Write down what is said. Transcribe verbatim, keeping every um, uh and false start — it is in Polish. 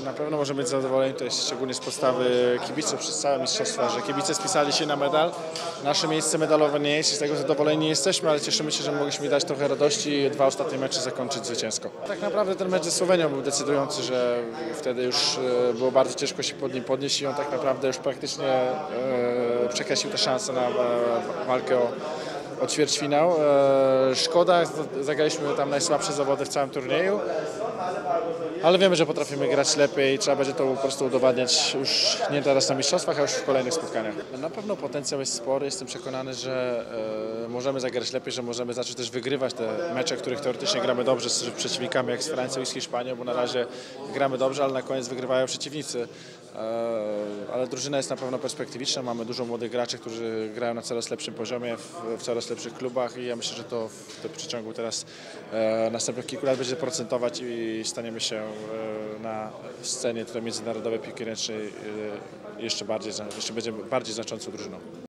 na pewno możemy być zadowoleni, to jest szczególnie z postawy kibiców przez całe mistrzostwa, że kibice spisali się na medal. Nasze miejsce medalowe nie jest i z tego zadowoleni nie jesteśmy, ale cieszymy się, że mogliśmy dać trochę radości i dwa ostatnie mecze zakończyć zwycięsko. Tak naprawdę ten mecz ze Słowenią był decydujący, że wtedy już było bardzo ciężko się pod nim podnieść i on tak naprawdę już praktycznie e, przekreślił te szanse na e, walkę o o ćwierćfinał. Szkoda, zagraliśmy tam najsłabsze zawody w całym turnieju, ale wiemy, że potrafimy grać lepiej i trzeba będzie to po prostu udowadniać już nie teraz na mistrzostwach, a już w kolejnych spotkaniach. Na pewno potencjał jest spory, jestem przekonany, że e, możemy zagrać lepiej, że możemy zacząć też wygrywać te mecze, w których teoretycznie gramy dobrze z przeciwnikami jak z Francją i z Hiszpanią, bo na razie gramy dobrze, ale na koniec wygrywają przeciwnicy. E, ale drużyna jest na pewno perspektywiczna, mamy dużo młodych graczy, którzy grają na coraz lepszym poziomie, w, w coraz lepszych klubach i ja myślę, że to w, w przeciągu teraz e, następnych kilku lat będzie procentować i staniemy się e, na scenie tutaj międzynarodowej piłki ręcznej e, jeszcze bardziej, jeszcze będzie bardziej znaczącą drużyną.